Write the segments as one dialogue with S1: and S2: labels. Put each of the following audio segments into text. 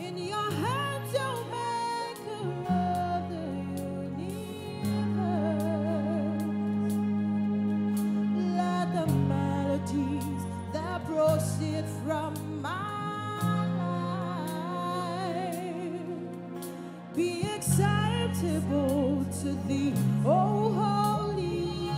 S1: In your hands, O maker of the universe, let the melodies that proceed from my life be acceptable to thee, O holy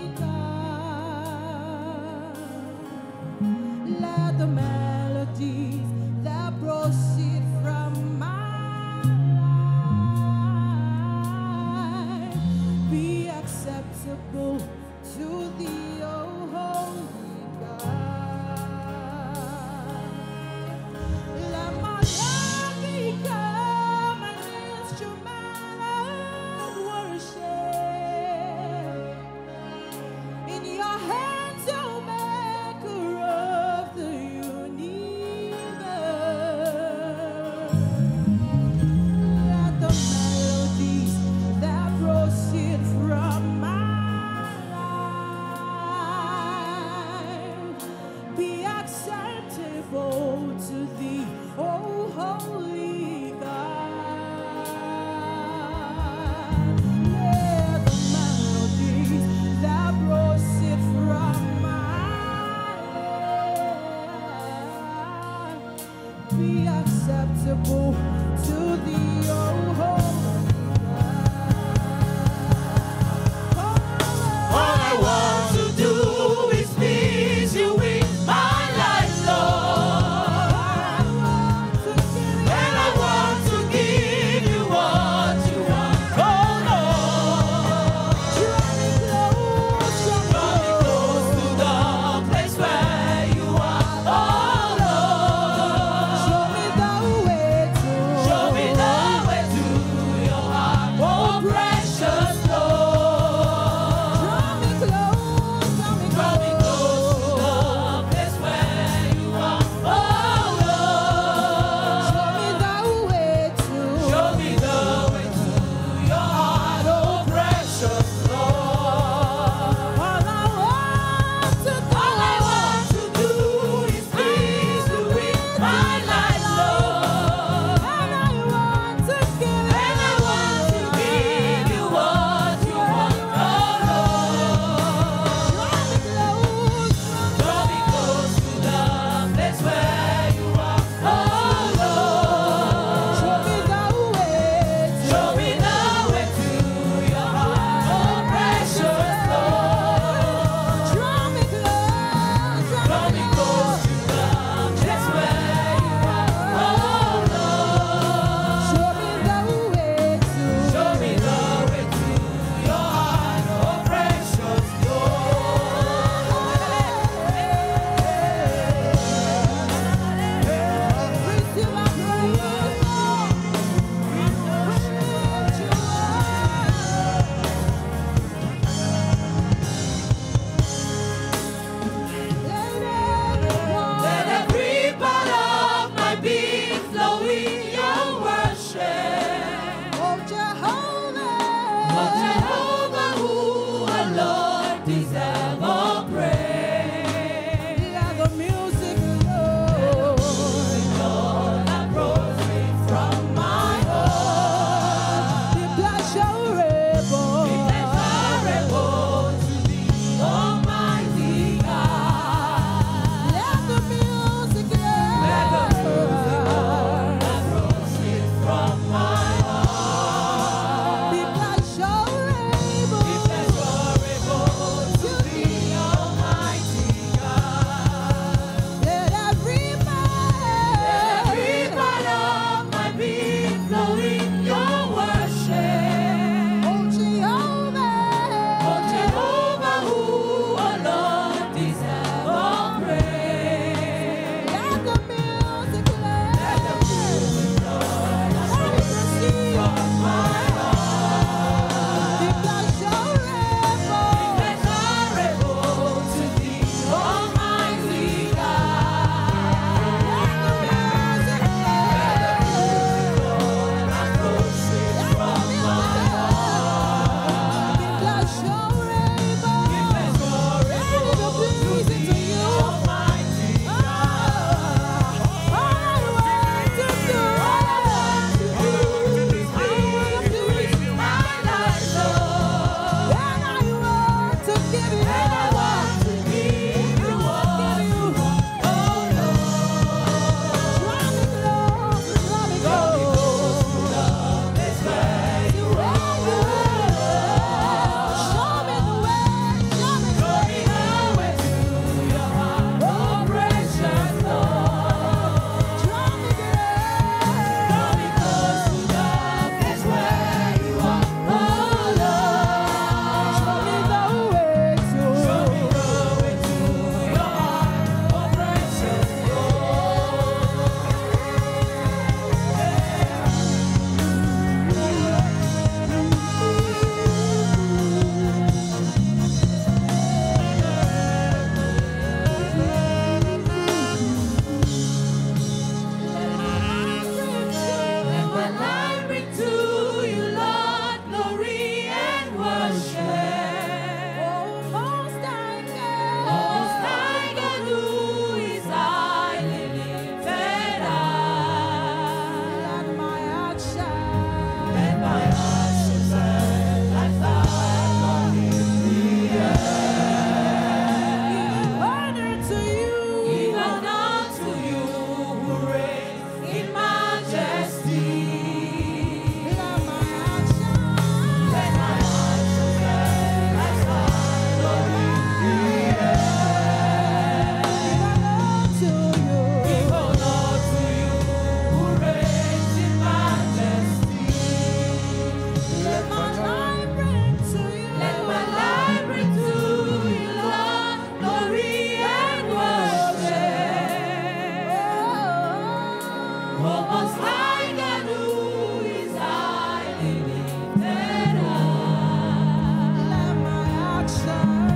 S1: God. Let the melodies that proceed from my life be acceptable to thee, O holy God. Let my life become an instrument of worship. In your hands, O maker of the universe, let the melodies that proceed from my life be acceptable to thee, O holy God. Let the melodies that proceed from my life be acceptable to thee, O holy God.
S2: All I want to do is please you with my life, Lord. And I want to give you what you want. Oh, Lord. Draw me close to the place where you are. Oh, Lord.
S1: Show me the way to
S2: Most High God who is highly lifted up.
S1: Let my actions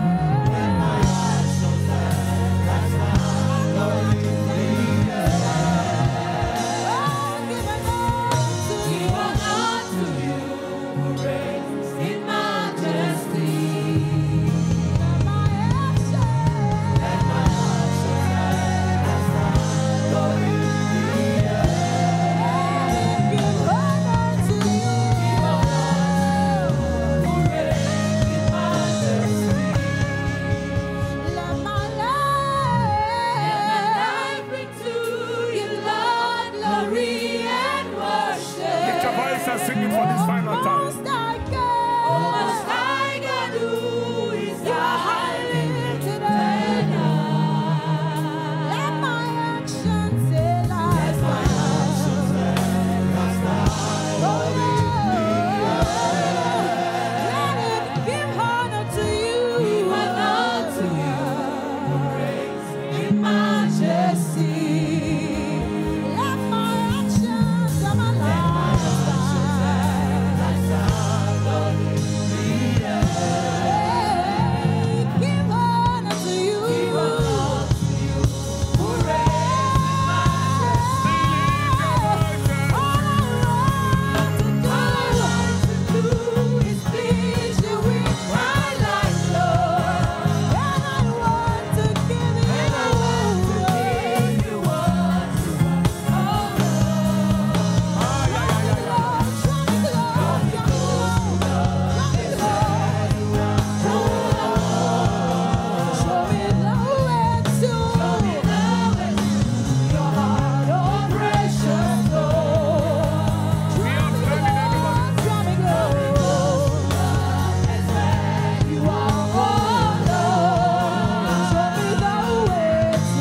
S2: Give honor to you who reigns in majesty. Let my life bring to you, Lord, glory and worship.
S3: Lift your voice and sing it for this final time.
S2: Most High God who is highly lifted up.
S1: let my actions say last let it give honor to you.
S2: Give honor to you who reigns in majesty.
S1: Let my actions and my give honor to you.
S2: Who reigns
S1: All I want to do is please you with my life, Lord. And I want to give you what you want. Show me the way to your heart, oh precious Lord. Draw me close. That's where you are, oh Lord. Show me the way to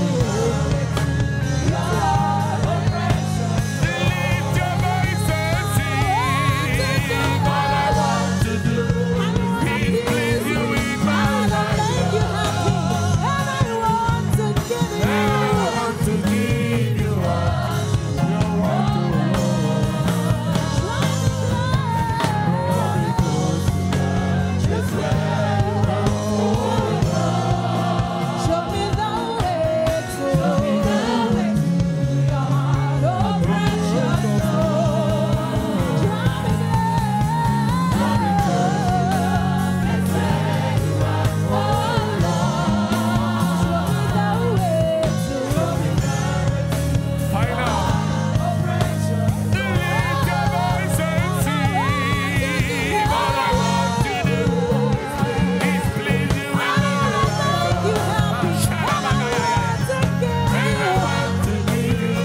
S1: your heart, oh precious
S3: Lift your voice and sing. All I want to do is please you with my life.
S1: make you happy, and I want to give
S3: And I want to give you all you want to
S2: just where you
S1: show me the way to
S2: your heart, oh precious Lord. That's where you are, oh
S3: Final. Lift your voice and sing. All I want to do is please you with my life. And I want to give you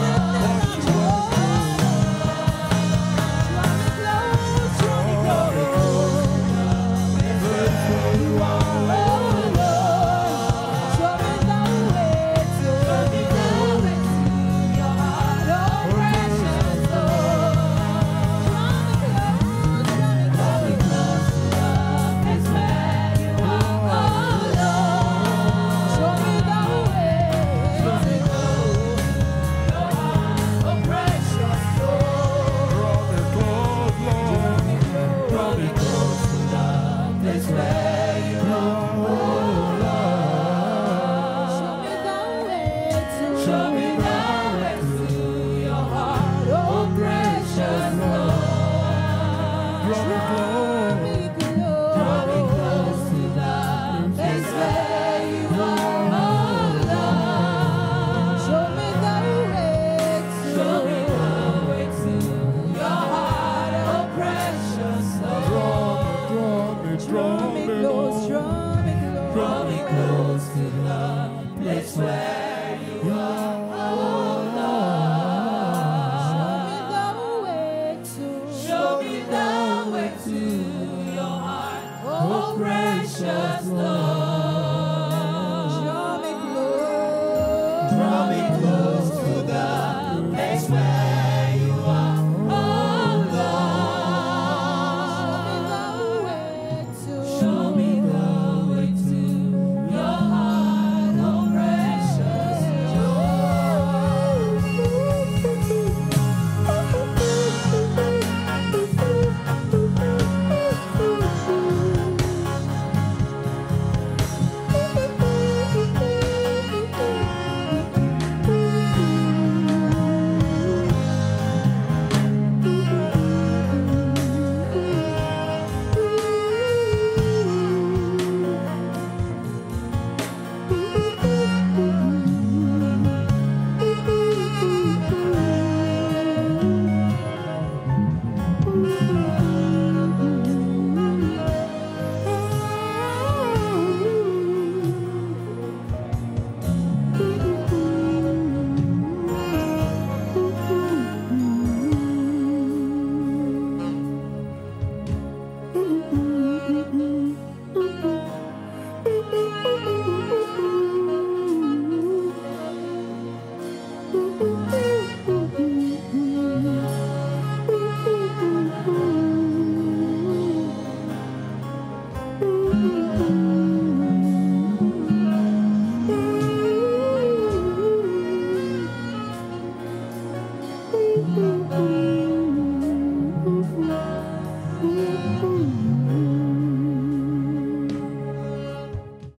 S2: Show me the way to your heart, oh precious Lord. Draw me close to the place where you are, oh Lord. Show me the way to your heart, oh precious Lord. Draw me close to the place where you are, oh Lord. Show me the way to your heart, oh precious Lord.